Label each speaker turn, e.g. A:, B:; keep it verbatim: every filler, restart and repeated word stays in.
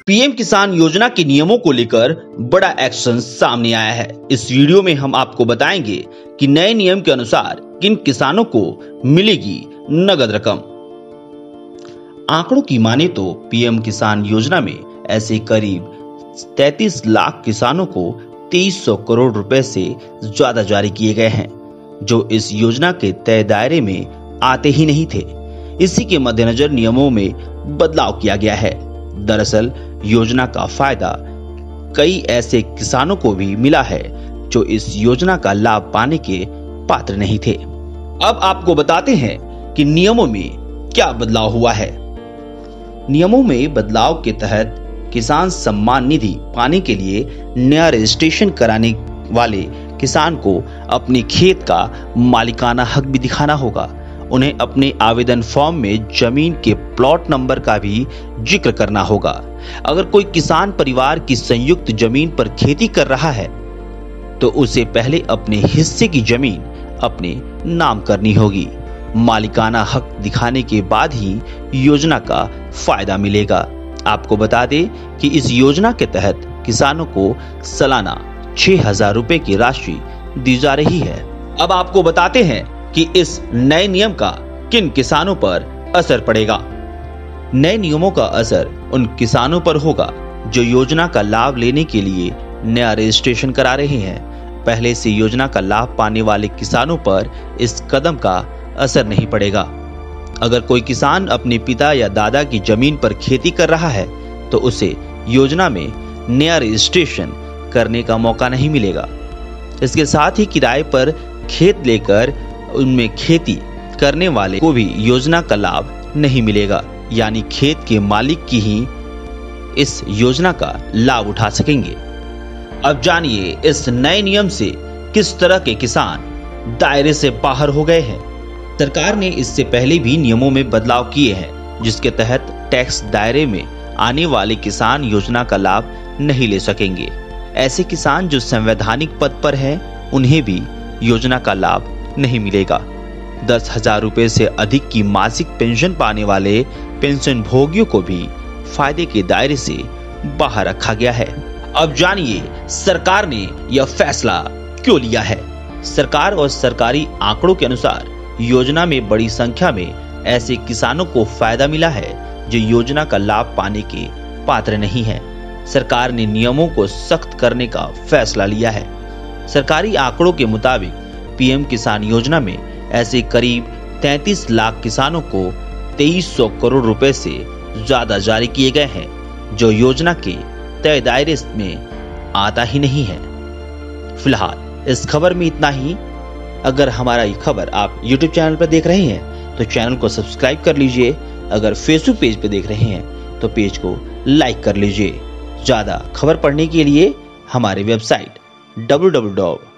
A: PM किसान योजना के नियमों को लेकर बड़ा एक्शन सामने आया है। इस वीडियो में हम आपको बताएंगे कि नए नियम के अनुसार किन किसानों को मिलेगी नगद रकम। आंकड़ों की माने तो पीएम किसान योजना में ऐसे करीब तैंतीस लाख किसानों को तेईस सौ करोड़ रुपए से ज्यादा जारी किए गए हैं, जो इस योजना के तय दायरे में आते ही नहीं थे। इसी के मद्देनजर नियमों में बदलाव किया गया है। दरअसल योजना का फायदा कई ऐसे किसानों को भी मिला है जो इस योजना का लाभ पाने के पात्र नहीं थे। अब आपको बताते हैं कि नियमों में क्या बदलाव हुआ है। नियमों में बदलाव के तहत किसान सम्मान निधि पाने के लिए नया रजिस्ट्रेशन कराने वाले किसान को अपने खेत का मालिकाना हक भी दिखाना होगा। उन्हें अपने आवेदन फॉर्म में जमीन के प्लॉट नंबर का भी जिक्र करना होगा। अगर कोई किसान परिवार की संयुक्त जमीन पर खेती कर रहा है तो उसे पहले अपने हिस्से की जमीन अपने नाम करनी होगी। मालिकाना हक दिखाने के बाद ही योजना का फायदा मिलेगा। आपको बता दें कि इस योजना के तहत किसानों को सालाना छह हजार रुपए की राशि दी जा रही है। अब आपको बताते हैं कि इस नए नियम का किन किसानों पर असर पड़ेगा। नए नियमों का असर उन किसानों पर होगा जो योजना का लाभ लेने के लिए नया रजिस्ट्रेशन करा रहे हैं। पहले से योजना का लाभ पाने वाले किसानों पर इस कदम का असर नहीं पड़ेगा। अगर कोई किसान अपने पिता या दादा की जमीन पर खेती कर रहा है तो उसे योजना में नया रजिस्ट्रेशन करने का मौका नहीं मिलेगा। इसके साथ ही किराए पर खेत लेकर उनमें खेती करने वाले को भी योजना का लाभ नहीं मिलेगा, यानी खेत के मालिक की ही इस योजना का लाभ उठा सकेंगे। अब जानिए इस नए नियम से किस तरह के किसान दायरे से बाहर हो गए हैं। सरकार ने इससे पहले भी नियमों में बदलाव किए हैं, जिसके तहत टैक्स दायरे में आने वाले किसान योजना का लाभ नहीं ले सकेंगे। ऐसे किसान जो संवैधानिक पद पर हैं, उन्हें भी योजना का लाभ नहीं मिलेगा। दस हजार रुपए से अधिक की मासिक पेंशन पाने वाले पेंशन भोगियों को भी फायदे के दायरे से बाहर रखा गया है। अब जानिए सरकार ने यह फैसला क्यों लिया है। सरकार और सरकारी आंकड़ों के अनुसार योजना में बड़ी संख्या में ऐसे किसानों को फायदा मिला है जो योजना का लाभ पाने के पात्र नहीं है। सरकार ने नियमों को सख्त करने का फैसला लिया है। सरकारी आंकड़ों के मुताबिक पीएम किसान योजना में ऐसे करीब तैंतीस लाख किसानों को तेईस सौ करोड़ रुपए से ज्यादा जारी किए गए हैं, जो योजना के तय दायरे में आता ही नहीं है। फिलहाल इस खबर में इतना ही। अगर हमारा ये खबर आप यूट्यूब चैनल पर देख रहे हैं तो चैनल को सब्सक्राइब कर लीजिए। अगर फेसबुक पेज पर देख रहे हैं तो पेज को लाइक कर लीजिए। ज्यादा खबर पढ़ने के लिए हमारे website W W W dot